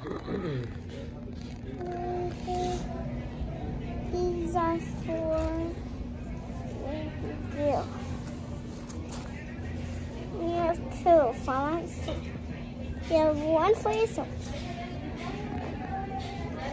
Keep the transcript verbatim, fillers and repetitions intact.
These are for you. We have two for myself. You have one for yourself.